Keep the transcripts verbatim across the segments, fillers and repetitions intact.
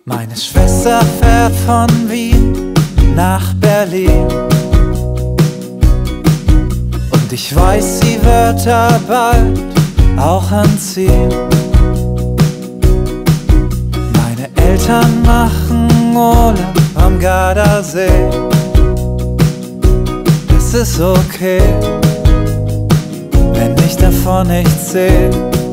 Meine Schwester fährt von Wien nach Berlin und ich weiß, sie wird da bald auch anziehen. Meine Eltern machen Urlaub am Gardasee. Das ist okay, wenn ich davon nichts sehe.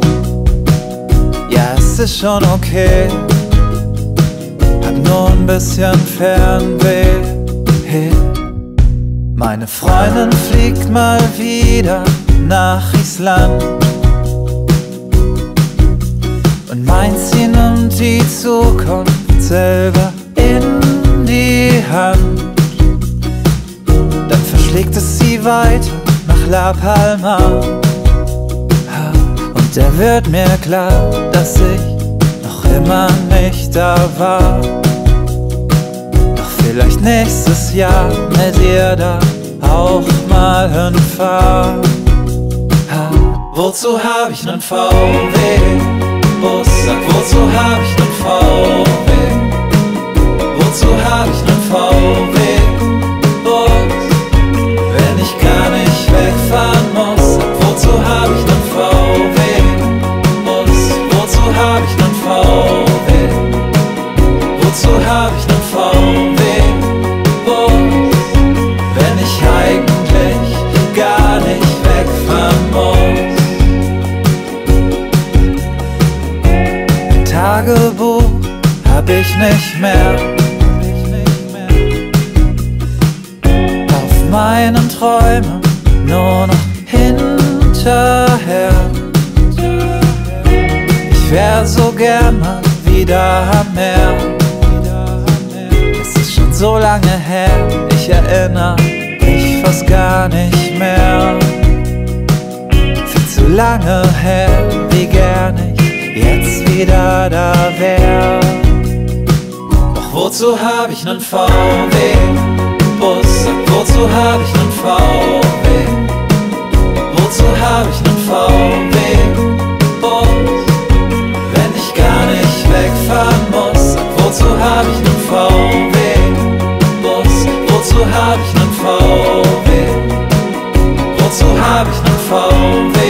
Ja, es ist schon okay, hab nur ein bisschen Fernweh. Hey. Meine Freundin fliegt mal wieder nach Island und meint, sie nimmt die Zukunft selber in die Hand. Dann verschlägt es sie weiter nach La Palma und da wird mir klar, dass ich noch immer nicht da war. Doch vielleicht nächstes Jahr mit ihr da auch mal hinfahren. Wozu hab ich nen V W-Bus? Sag, wozu hab ich nen V W? Wozu hab ich nen V W-Bus, wenn ich gar nicht wegfahren muss? Sag, wozu hab ich nen V W-Bus? Wozu hab ich nen V W? Wozu hab ich nen V W-Bus, wenn ich eigentlich gar nicht wegfahren muss? Ein Tagebuch hab ich nicht mehr, auf meinen Träumen nur noch hinterher. Ich wär so gern mal wieder am Meer. Es ist schon so lange her, ich erinnere mich fast gar nicht mehr. Viel zu lange her, wie gern ich jetzt wieder da wär. Doch wozu hab ich nen V W-Bus? Sag, wozu hab ich nen V W? Wozu hab ich nen V W-Bus, wenn ich gar nicht wegfahren muss? Sag, wozu hab ich nen V W-Bus? Wozu hab ich nen V W? Wozu hab ich nen V W?